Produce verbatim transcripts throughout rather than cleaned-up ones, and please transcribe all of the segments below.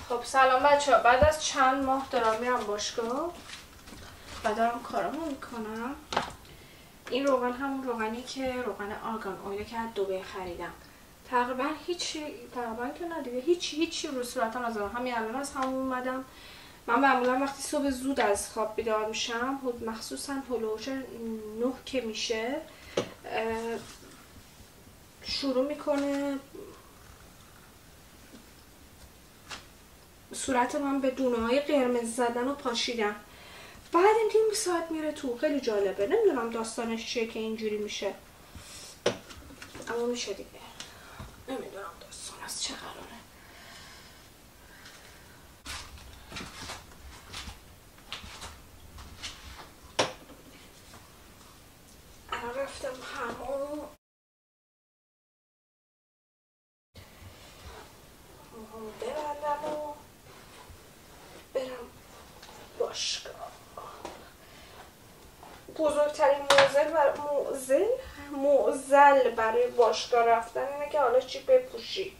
خب سلام بچه ها، بعد از چند ماه دارم میرم باشگاه و دارم کارامو میکنم. این روغن همون روغنی که روغن آرگان اویلی که از دبی خریدم. تقریبا هیچی تقریبا که نه دیگه هیچی هیچی رو صورتم نزدم. همین الان از همون اومدم. من معمولا وقتی صبح زود از خواب بیدار میشم، مخصوصا هلوش نه که میشه شروع میکنه صورت من به دونه های قرمز زدن و پاشیدن. بعد این نیم ساعت میره تو. خیلی جالبه. نمیدونم داستانش چیه که اینجوری میشه، اما میشه دیگه. نمیدونم داستان از چه قراره. الان رفتم همون موهامو ببندم و برم باشگاه. بزرگترین موزل برای موزل موزل برای باشگاه رفتن اینه که حالا چی بپوشی.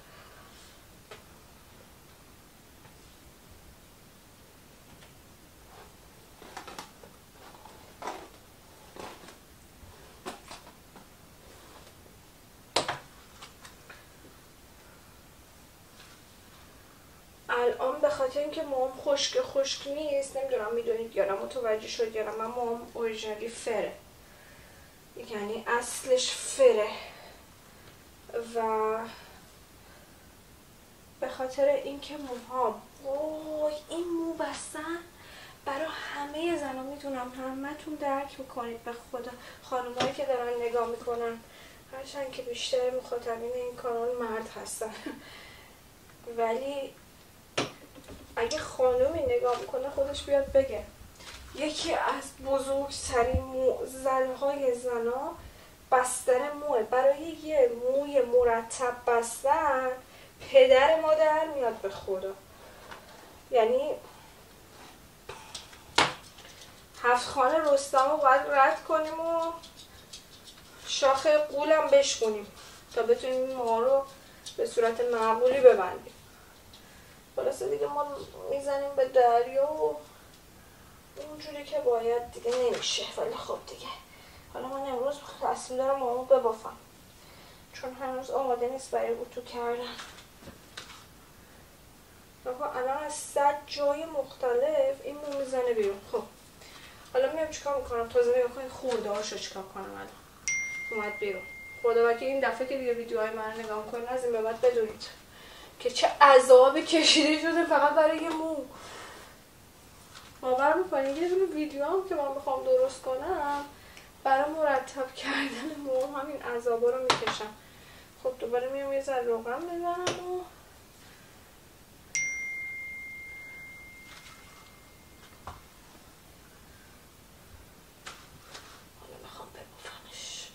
الان به خاطر اینکه موام خشک خشک نیست، نمیدونم میدونید یا نه، متوجه شد یا نه، من موام اوریجینالی فره، یعنی اصلش فره و به خاطر اینکه موها وای این مو بستن برای همه زنا، میتونم همتون درک میکنید به خدا. خانمایی که دارن نگاه میکنن، هرچند که بیشتر مخاطبین این کانال مرد هستن ولی اگه خانومی نگاه میکنه خودش بیاد بگه. یکی از بزرگترین معضل‌های زنا بستن موه. برای یه موی مرتب بستن پدر مادر میاد به خدا. یعنی هفت خانه رستم رو باید رد کنیم و شاخ قولم بشکنیم تا بتونیم این موها رو به صورت معقولی ببندیم. خلاصه دیگه ما میزنیم به دریا و اونجوری که باید دیگه نمیشه. ولی خب دیگه حالا من امروز تصمیم دارم موامو ببافم چون هنوز آماده نیست برای اتو کردن. الان از صد جای مختلف این مو میزنه بیرون. خب حالا میام چیکار میکنم؟ تازه نگاه کنید خورده هاشو چیکار کنم. الان اومد بیرون. خدا وکیل این دفعه که دیگه ویدیوهای من رو نگاه میکنید از این به بعد بدونید که چه عذابی کشیده شده فقط برای یه مو. باور میکنید یه دونه ویدیو هم که من بخوام درست کنم برای مرتب کردن مو همین عذابا رو میکشم. خب دوباره میام یه ذره روغن میزنم و حالا میخوام ببافمش.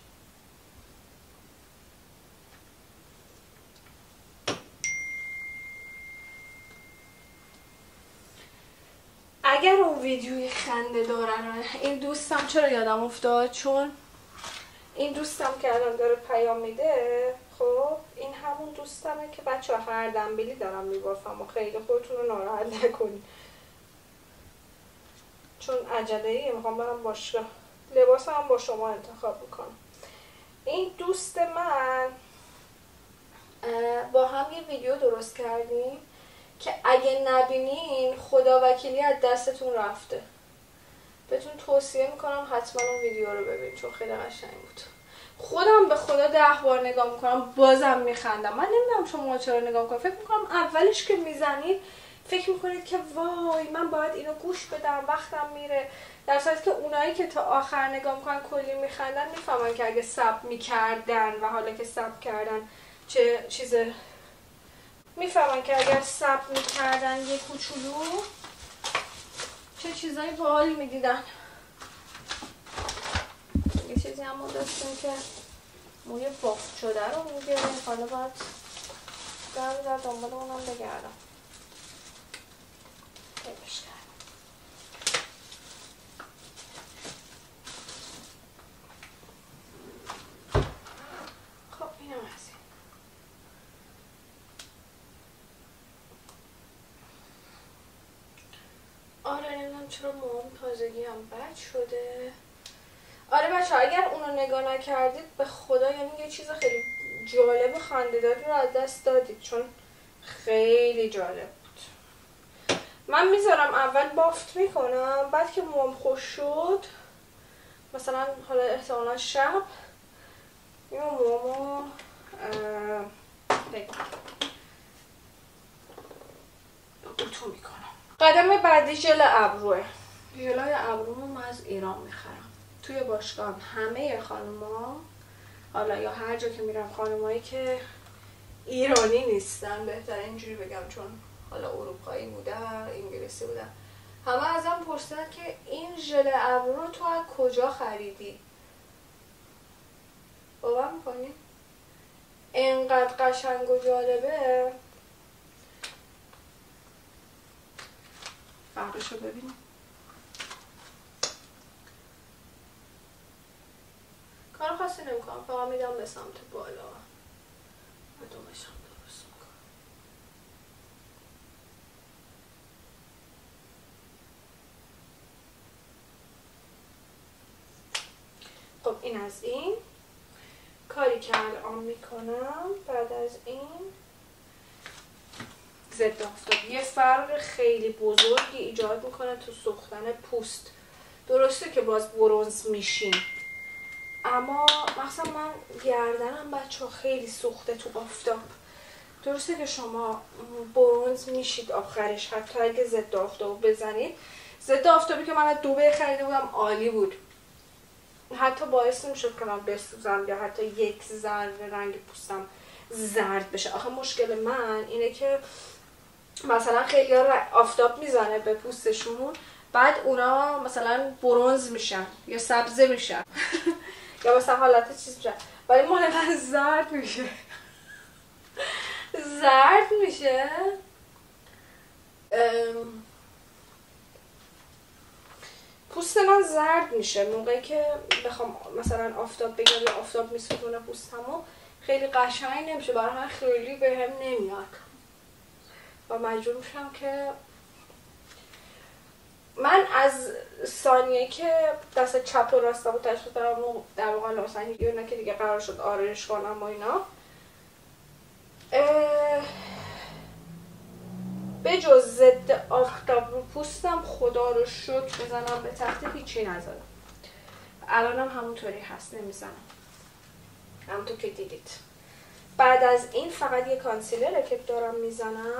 اگر اون ویدیوی خنده دارن، این دوستم چرا یادم افتاد، چون این دوستم که الان داره پیام میده، خب این همون دوستمه که بچه ها هر دنبیلی دارم میبافم و خیلی خودتون رو ناراحت نکنید چون عجله ای میخوام برم باشگاه. لباس هم با شما انتخاب میکنم. این دوست من با هم یه ویدیو درست کردیم که اگه نبینین خدا وکیلی از دستتون رفته. بهتون توصیه میکنم حتما اون ویدیو رو ببینید چون خیلی قشنگ بود. خودم به خدا ده بار نگاه میکنم بازم میخندم. من نمیدونم شما چرا نگاه میکنم. فکر میکنم اولش که میزنید فکر میکنید که وای من باید اینو گوش بدم وقتم میره، در صورتی که اونایی که تا آخر نگاه میکنن کلی میخندن میفهمن که اگه ساب میکردن و حالا که ساب کردن چه چیز، میفهمن که اگر ساب میکردن یه کوچولو چه چیزایی باحالی میدیدن. یه چیزی هم داشتیم که موی بافت شده رو میگیریم. حالا باید در در دنبال اونم بگردم. پیداش کردم. خب اینم از این. آره نمیدونم چرا موام تازگی هم بد شده. آره بچه اگر اونو نگاه نکردید به خدا یعنی یه چیز خیلی جالب و خنده‌داری رو از دست دادید، چون خیلی جالب بود. من میذارم اول بافت میکنم، بعد که موام خوش شد مثلا حالا احتمالا شب این موامو اتو میکنم. قدم بعدی ژل ابروه. ژلای ابرومو من از ایران میخرم. توی باشگاه هم همه خانوما، حالا یا هر جا که میرم خانومایی که ایرانی نیستن، بهتره اینجوری بگم چون حالا اروپایی بودن، انگلیسی بودن، همه ازم پرسیدن که این ژل ابرو رو تو از کجا خریدی؟ باور میکنی؟ اینقدر قشنگ و جالبه. فرقش رو ببینیم. کار خاصی نمیکنم، فقط میدم به سمت بالا و دومش هم درست میکنم. خب این از این کاری که الان میکنم. بعد از این ضد آفتاب یه فرق خیلی بزرگی ایجاد میکنه تو سوختن پوست. درسته که باز برنز میشین، اما مثلا من گردنم بچه خیلی سوخته تو آفتاب. درسته که شما برنز میشید آخرش حتی اگه ضد آفتاب بزنید. ضد آفتابی که من از دبی خریده بودم عالی بود، حتی باعث نمیشد که من بسوزم یا حتی یک ذره رنگ پوستم زرد بشه. آخه مشکل من اینه که مثلا خیلی ها آفتاب میزنه به پوستشون، بعد اونا مثلا برنز میشن یا سبزه میشن یا مثلا حالت چیز میشن، ولی مال من زرد میشه. زرد میشه. پوست من زرد میشه موقعی که بخوام مثلا آفتاب بگیرم یا آفتاب میسوزونه پوستمو، خیلی قشنگ نمیشه، برای من خیلی بهم نمیاد و مجبور میشم که من از ثانیه که دست چپ و راستمو تشخیص دادم و در واقع مثلا اینا که دیگه قرار شد آرایش کنم و اینا، به جز ضد آفتاب رو پوستم خدا رو شکر بزنم به تخت هیچی نزدم. الانم همونطوری هست نمیزنم، همونطور که دیدید. بعد از این فقط یه کانسیلره که دارم میزنم.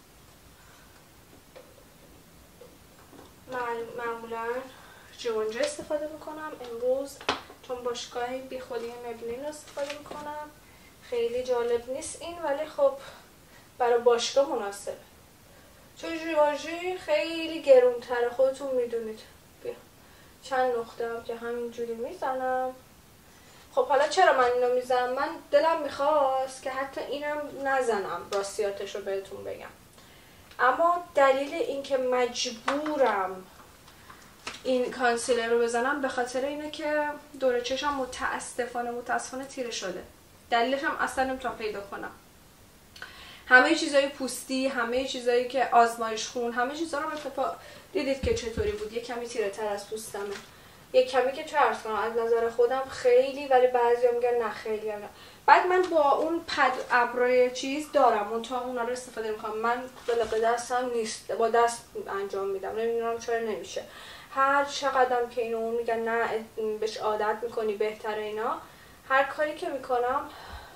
من معمولا جوانجا استفاده میکنم امروز، چون باشگاهی بی خودی مبلین استفاده میکنم. خیلی جالب نیست این، ولی خب برای باشگاه مناسبه، چون جوانجی خیلی گرونتره خودتون میدونید. بیا چند نقطه هم که همینجوری میزنم. خب حالا چرا من اینو میزنم؟ من دلم میخواست که حتی اینم نزنم، راستیاتش رو بهتون بگم، اما دلیل اینکه مجبورم این کانسیلر رو بزنم به خاطر اینه که دور چشم متاسفانه متاسفانه تیره شده. دلیلش هم اصلا نمیتونم پیدا کنم. همه چیزای پوستی، همه چیزایی که آزمایش خون، همه چیزا رو اتفاق دیدید که چطوری بود. یک کمی تیره تر از پوستمه، یک کمی که چه عرض کنم از نظر خودم خیلی، ولی بعضیا میگن نه خیلی هم نه. بعد من با اون پد ابروی چیز دارم، منتها اونا رو استفاده میکنم. من بلق دستم نیست، با دست انجام میدم، نمیدونم چرا نمیشه. هر چقدرم که اینو میگن نه بهش عادت میکنی بهتره اینا، هر کاری که میکنم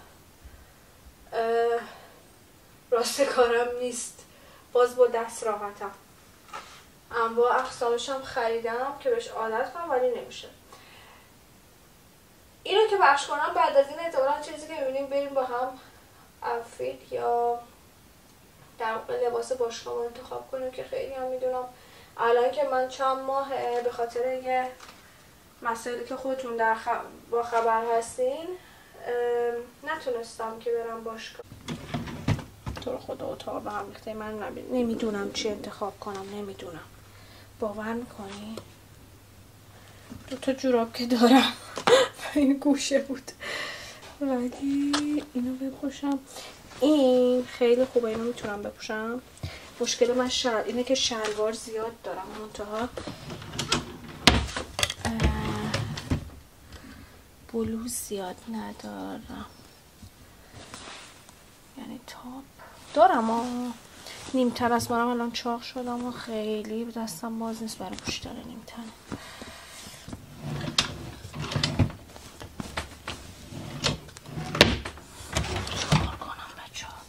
راست کارم نیست، باز با دست راحتم. انواع اقسامش هم خریدم که بهش عادت کنم ولی نمیشه. اینو که بخش کنم بعد از این احتمالاً چیزی که میبینیم بریم با هم outfit یا در واقع لباس باشگاه انتخاب کنیم که خیلی هم میدونم الان که من چند ماه به خاطر یه مسائلی که خودتون در خ... با خبر هستین نتونستم که برم باشگاه. تو رو خدا اتاق به هم ریخته، من نمیدونم چی انتخاب کنم، نمیدونم. باور میکنی؟ دو تا جوراب که دارم این گوشه بود، ولی اینو بپوشم. این خیلی خوبه، اینو میتونم بپوشم. مشکل من شل... اینه که شلوار زیاد دارم، منتها بلوز زیاد ندارم، یعنی تاپ دارم و نیمتر از منم الان چاق شدم و خیلی دستم باز نیست برای پوشیدن نیمتر. چکار کنم بچه ها؟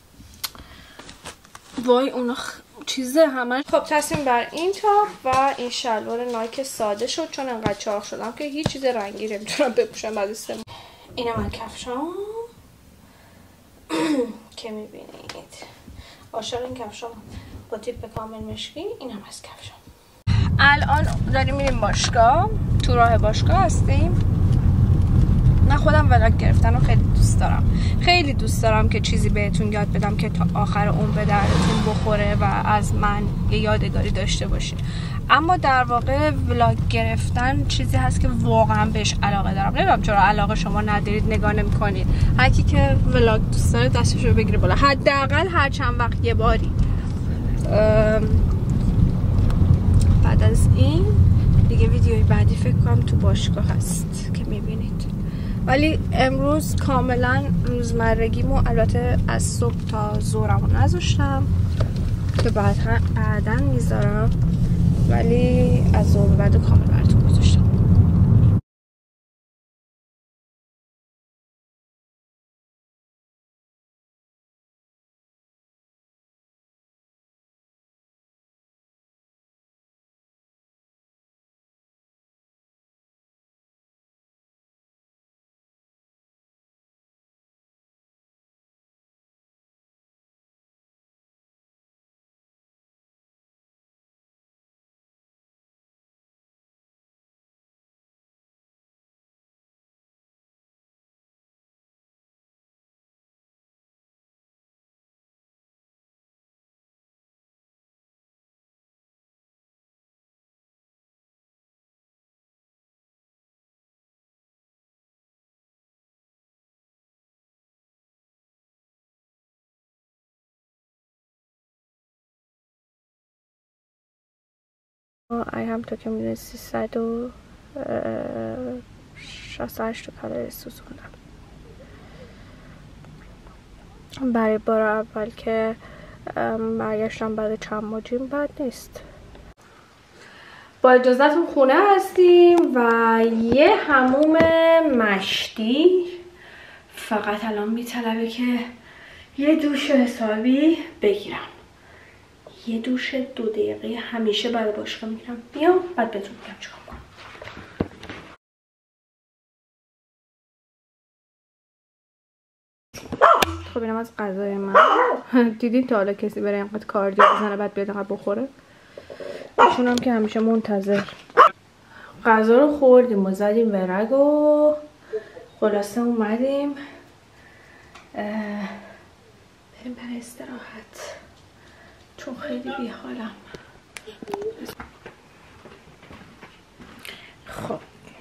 وای اون خ... چیزه همه. خب تصمیم بر این تاپ و این شلوار نایک ساده شد، چون انقدر چاق شدم که هیچ چیز رنگی نمیتونم بپوشم بعد از سه ماه. اینه من کفشام که میبینید عاشق این کفشام با تیپ کامل مشکی. این هم از کفشام. الان داریم میریم باشگاه، تو راه باشگاه هستیم. من خودم ولاگ گرفتن رو خیلی دوست دارم، خیلی دوست دارم که چیزی بهتون یاد بدم که تا آخر عمر به دردتون بخوره و از من یه یادگاری داشته باشید. اما در واقع ولاگ گرفتن چیزی هست که واقعا بهش علاقه دارم. نمیدونم چرا علاقه شما ندارید، نگاه نمی‌کنید. هر کی که ولاگ دوست داره دستش رو بگیره بالا، حداقل هر چند وقت یه باری. بعد از این دیگه ویدیوی بعدی فکر کنم تو باشگاه هست که میبینید. ولی امروز کاملا روزمرگیمو البته از صبح تا ظهرمو نذاشتم که بعدا بعدا میذارم، ولی از ظهر بعد کامل براتون گذاشتم. I هم تا که میدونید سیصد و شصت و هشت کالری سوزوندم. برای بار اول که برگشتم بعد چند ماه جیم بد نیست. با اجازهتون خونه هستیم و یه حموم مشتی فقط الان میطلبه که یه دوش حسابی بگیرم. یه دوش دو دقیقه همیشه بعد باشگاه میگیرم. بیام بعد بهتون میگم چیکار کنم. خب اینم از غذای من. دیدین تا حالا کسی بره اینقدر کاردیو بزنه بعد بیاد اینقدر بخوره؟ ایشون هم که همیشه منتظر. غذا رو خوردیم و زدیم ورق و خلاصه اومدیم بریم برای استراحت چون خیلی بیحالم. خب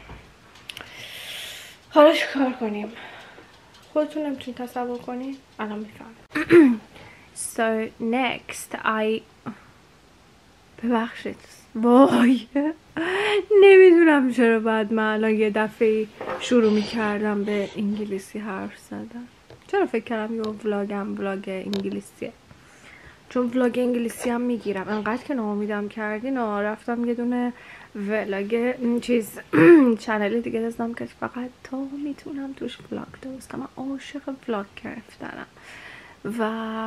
حالا چیکار کنیم؟ خودتون نمیتونید تصور کنید؟ الان میفهمم. So next I ببخشید وای نمیدونم چرا بعد من الان یه دفعه شروع میکردم به انگلیسی حرف زدن. چرا فکر کردم یه ولاگم ولاگ انگلیسیه، چون ولاگ انگلیسی هم میگیرم. انقدر که ناامیدم کردین رفتم یه دونه ولاگ چیز چنل دیگه داشتم که فقط تا میتونم توش ولاگ درست کنم. من عاشق ولاگ گرفتنم و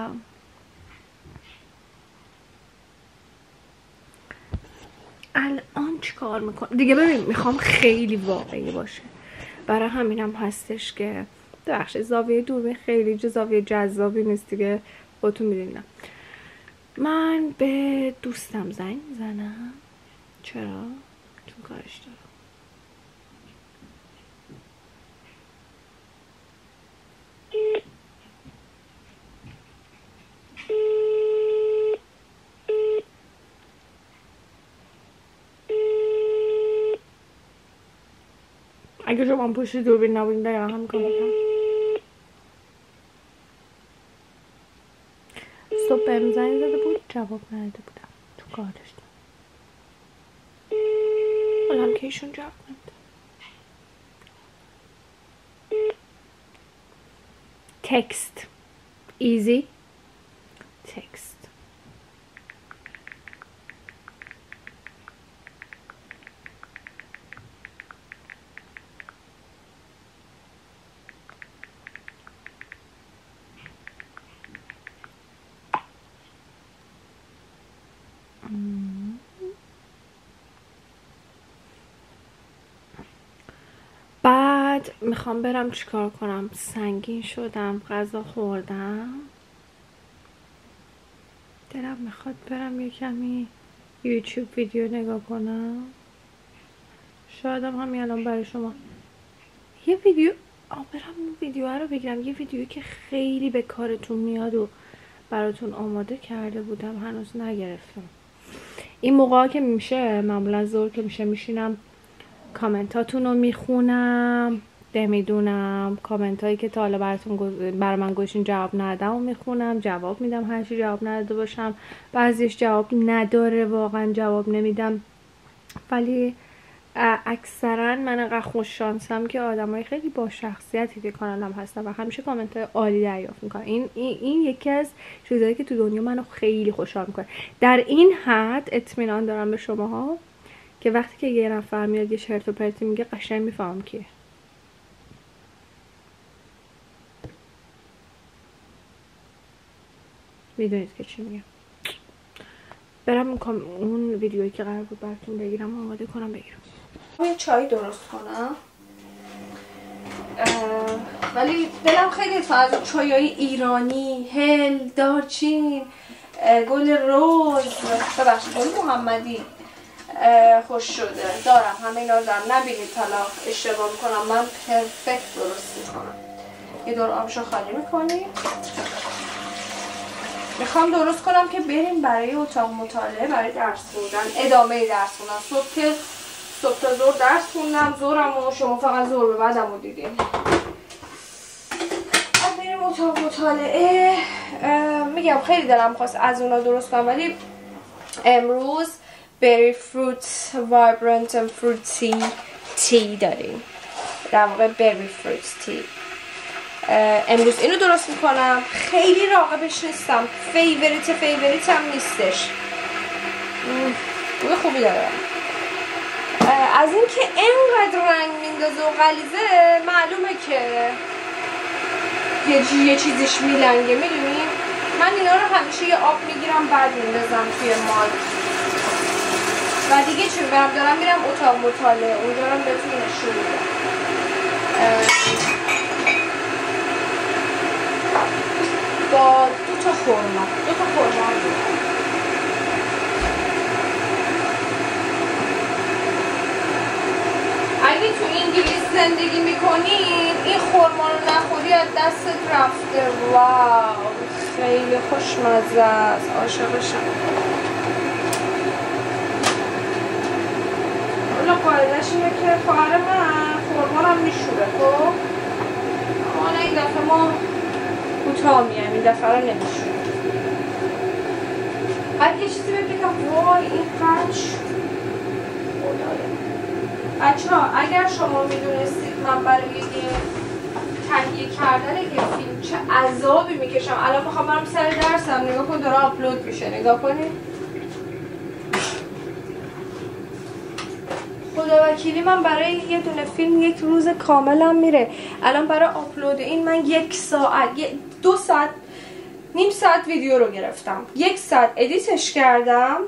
الان چیکار میکنم دیگه؟ ببین میخوام خیلی واقعی باشه، برای همینم هستش که بخش زاویه دوربین خیلی زاویه جذابی نیست دیگه، خودتون میدونم. من به دوستم زنگ میزنم. چرا؟ چون کارش دارم. اگه شما پشت دوربین نبودین دقیقا هم کار میکنم. صبح بهم زنگ زده بود جواب نداده بودم تو کار داشتم. الان که ایشون جواب نمیده. تکست ایزی تکست. بعد میخوام برم چیکار کنم. سنگین شدم، غذا خوردم، دلم میخواد برم یه کمی یوتیوب ویدیو نگاه کنم. شایدم همین الان برای شما یه ویدیو آه برم اون ویدیو رو بگیرم. یه ویدیویی که خیلی به کارتون میاد و براتون آماده کرده بودم هنوز نگرفتم. این موقع که میشه معمولا ظهر که میشه میشینم کامنتاتون رو میخونم، نمیدونم کامنت هایی که تا حالا براتون برای من گوشین جواب ندادم و میخونم، جواب میدم هر چی جواب نداده باشم. بعضیش جواب نداره واقعا جواب نمیدم، ولی اکثرا من انقدر خوش شانسم که آدمای خیلی با شخصیتی که کانالم هستن و همیشه کامنت های عالی دریافت میکنم. این این این یکی از چیزایی که تو دنیا منو خیلی خوشحال میکنه. در این حد اطمینان دارم به شماها که وقتی که یه نفر میاد یه چرت و پرتی میگه قشنگ میفهمم کیه. میدونید که چی میگم. برم اون, اون ویدیویی که قرار بود براتون بگیرم آماده کنم بگیرم. یه چای درست کنم، ولی دلم خیلی تو از چایای ایرانی، هل، دارچین، گل رز، ببخشید گل محمدی خوش شده دارم. همه اینا رو دارم. نبینید حالا اشتباه میکنم، من پرفکت درست میکنم. یه دور آبشو خالی میکنیم. میخوام درست کنم که بریم برای اتاق مطالعه، برای درس خوندن، ادامه درس خوندن. صبح که صبح تا ظهر درس خوندم، ظهرم و شما فقط ظهر به بعدم رو دیدین. بعد بریم اتاق مطالعه. میگم خیلی دلم خواست از اونا درست کنم، ولی امروز بری فروت وایبرنت و فروتی تی داریم. در واقع بری فروت تی. امروز اینو درست میکنم. خیلی راغبش نیستم، فیوریت فیوریت هم نیستش. بوی خوبی داره. از اینکه اینقدر رنگ میندازه و غلیظه معلومه که یه, یه چیزیش میلنگه. میدونین من اینا رو همیشه یه آب میگیرم بعد میندازم توی مال. و دیگه چی برم دارم میرم اتاق مطالعه، اونجا رو بهتون نشون میدم. با دو تا خورما دو تا خورما اگه تو انگلیس زندگی میکنین این خورما رو نخوری از دستت رفته. واو خیلی خوشمزه است، عاشقشم. حالا قاعدش اینه که خواهر من خورما رو میشوره خب، اما این دفعه ما کوتاه میایم، این دفعه رو نمیشوره. بعد یه چیزی بگم، وای این قنچ بچه ها اگر شما میدونستید من برای یه تهیه کردن یه فیلم چه عذابی میکشم. الان میخوام برم سر درسم، نگاه کن داره آپلود میشه، نگاه کنید. خدا وکیلی من برای یه دونه فیلم یک روز کاملم میره. الان برای آپلود این من یک ساعت دو ساعت نیم ساعت ویدیو رو گرفتم، یک ساعت ادیتش کردم،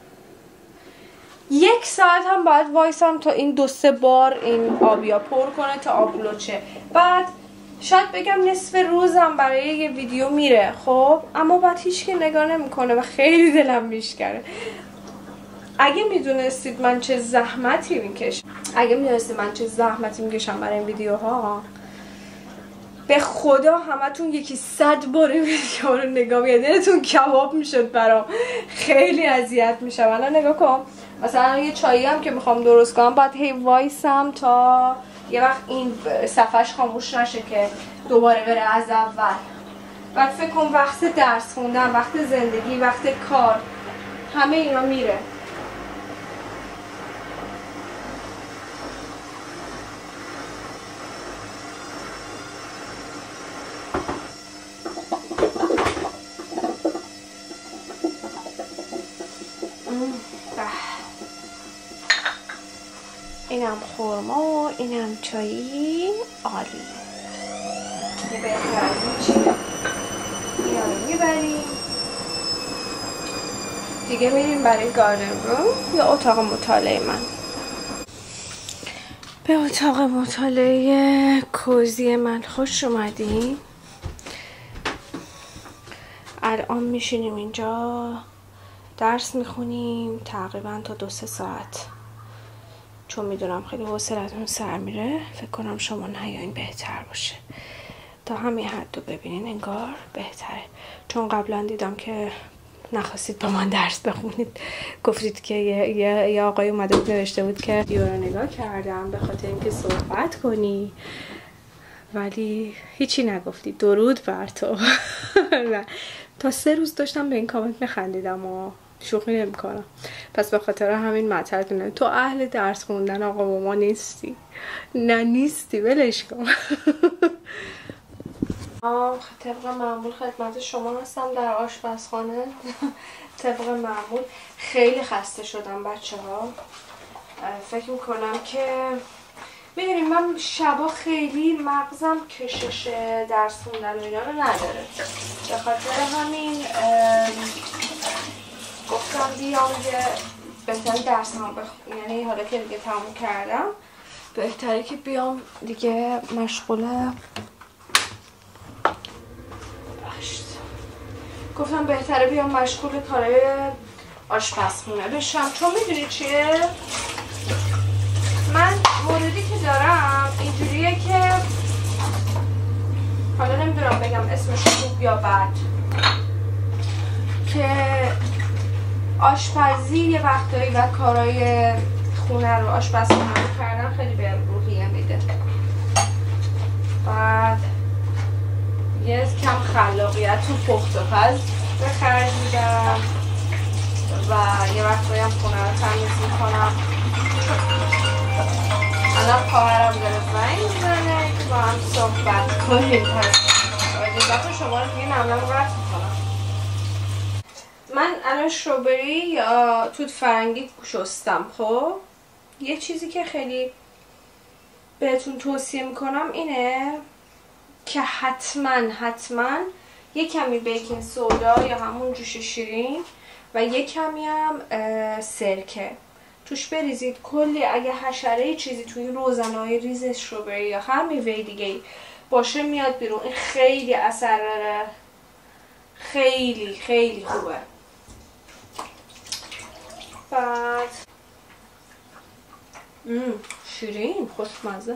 یک ساعت هم باید وایسم تا این دو سه بار این آبیا پر کنه تا آپلود شه. بعد شاید بگم نصف روزم برای یه ویدیو میره خب، اما بعد هیچ که نگاه نمیکنه و خیلی دلم میشکنه. اگه میدونستید من چه زحمتی میکشم اگه میدونستید من چه زحمتی میکشم برای این ویدیوها، به خدا همتون یکی صد بار این ویدیو رو نگاه میکنید دلتون کباب میشد برام. خیلی اذیت میشم. الان نگاه کن مثلا یه چایی هم که میخوام درست کنم باید هی وایسم تا یه وقت این صفحش خاموش نشه که دوباره بره از اول. بعد فکر کن وقت درس خوندن، وقت زندگی، وقت کار، همه اینا میره. اینم خورما و اینم چایی. عالی. یه بهترین چیه؟ اینا رو میبریم دیگه، میریم برای گاردن روم یا اتاق مطالعه من. به اتاق مطالعه کوزی من خوش اومدین. الان میشینیم اینجا درس میخونیم تقریبا تا دو سه ساعت، چون میدونم خیلی حوصلتون سر میره. فکر کنم شما نیاین بهتر باشه، تا همین حد رو ببینین انگار بهتره. چون قبلا دیدم که نخواستید با من درس بخونید، گفتید که یه, یه،, یه آقای اومده بود نوشته بود که ویدیو رو نگاه کردم به خاطر اینکه صحبت کنی، ولی هیچی نگفتی. درود بر تو. تا سه روز داشتم به این کامنت میخندیدم و شوخی نمی کنم. پس به خاطر همین مطلب دونم تو اهل درس خوندن آقا با ما نیستی. نه نیستی، ولش کن. آه طبق معمول خدمت شما هستم در آشپزخانه. طبق معمول خیلی خسته شدم بچه ها. فکر میکنم که میدونیم من شبا خیلی مغزم کشش درس خوندن و اینا رو نداره، به خاطر همین گفتم بیام یه بهتره درس هم بخ... یعنی حالا که دیگه تموم کردم بهتره که بیام دیگه مشغوله باشت. گفتم بهتره بیام مشغول کارهای آشپزخونه بشم، چون میدونی چیه؟ من موردی که دارم اینجوریه که حالا نمیدونم بگم اسمش خوب یا بد، که آشپزی یه وقتایی و کارهای خونه رو آشپزخونه رو کردن خیلی بهم روحیه میده. بعد یه کم خلاقیت تو پخت و پز به خرج میدم و یه وقتایی هم خونه رو تمیز میکنم. الان خواهرم داره زنگ میزنه که با هم صحبت کنیم. اجازت شما رو دیگه نمنم رفت میکنم. من الان شروبری یا توت فرنگی شستم. خب یه چیزی که خیلی بهتون توصیه میکنم اینه که حتما حتما یه کمی بیکینگ سودا یا همون جوش شیرین و یه کمی هم سرکه توش بریزید. کلی اگه حشره چیزی توی روزنهای ریز استروبری یا هر میوه دیگه باشه میاد بیرون. این خیلی اثر داره، خیلی خیلی خوبه. بعد مم. شیرین خوشمزه.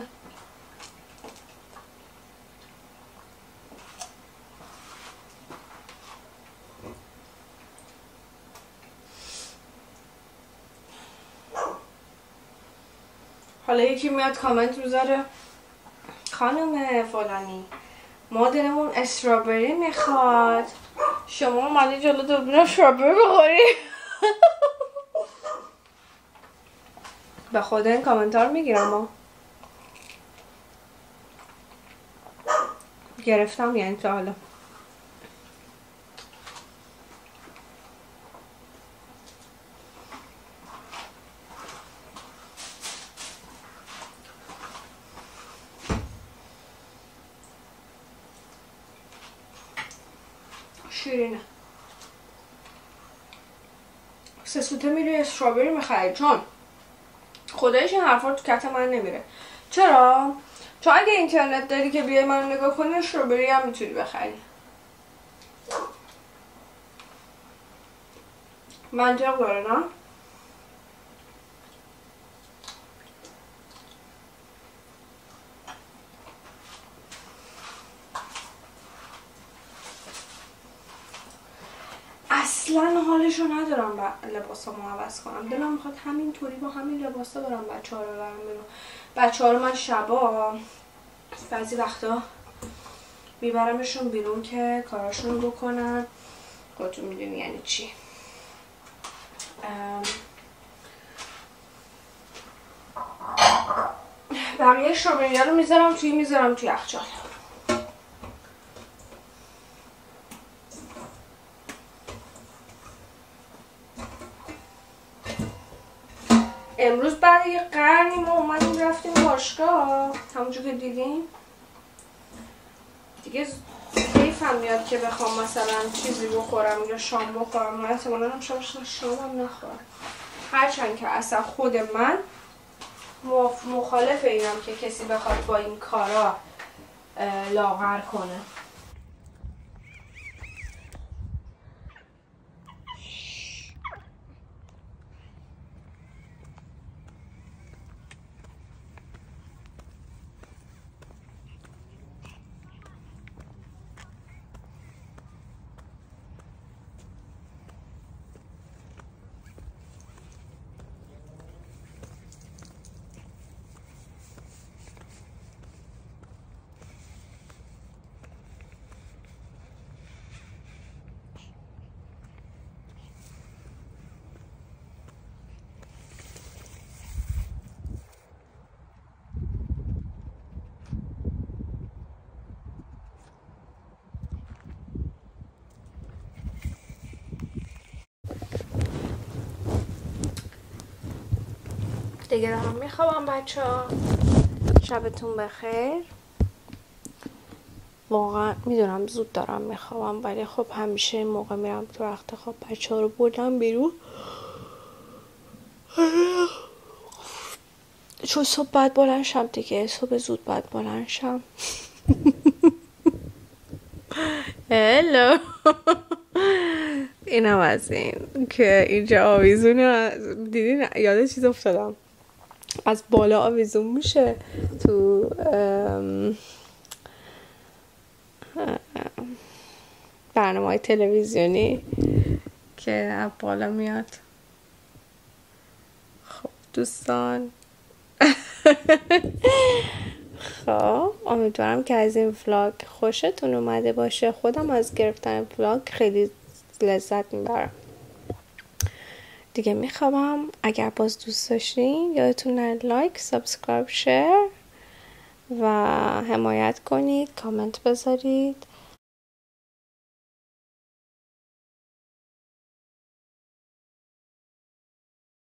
حالا یکی میاد کامنت میذاره خانم فلانی ما دلمون استرابری میخواد، شما اومدی جلو دوربین استرابری بخوری. به خدا این کامنتار میگیرم ها. گرفتم یعنی تا حالا. شیرینه. سه سوته میری استرابری میخری، چون خدایش این حرفا تو کت من نمیره. چرا؟ چون اگه اینترنت داری که بیای منو نگاه کنی استرابری هم میتونی بخری. منطق داره نه؟ اصلا حالشو ندارم با لباسامو عوض کنم. دلم میخواد همینطوری با همین لباسا برم بچه ها رو برم بیرون. بچه ها رو من شبا بعضی وقتا میبرمشون بیرون که کاراشون رو بکنن. خودتون میدونی یعنی چی. بقیه شوبینیا رو میذارم توی میذارم توی یخچال. امروز بعد یه قرنی ما اومدیم رفتیم باشگاه، همونجور که دیدیم دیگه حیفم میاد که بخوام مثلا چیزی بخورم یا شام بخورم. من احتمالاً هم شام شامم نخورم، هرچند که اصلا خود من مخالف اینم که کسی بخواد با این کارا لاغر کنه. دیگه دارم میخوابم بچه ها. شبتون بخیر. واقعا میدونم زود دارم میخوابم ولی خب همیشه این موقع میرم تو وقت خواب. بچه ها رو بردم بیرون چون صبح باید بلند شم دیگه. صبح زود باید بلند شم. هلو. اینم از این که اینجا آویزونه. دیدین یاد چیز افتادم، از بالا آویزون میشه تو برنامه های تلویزیونی که از بالا میاد. خب دوستان خب امیدوارم که از این ولاگ خوشتون اومده باشه. خودم از گرفتن ولاگ خیلی لذت میبرم. دیگه میخوام اگر باز دوست داشتین یادتون نره لایک، سابسکرایب، شیر و حمایت کنید، کامنت بذارید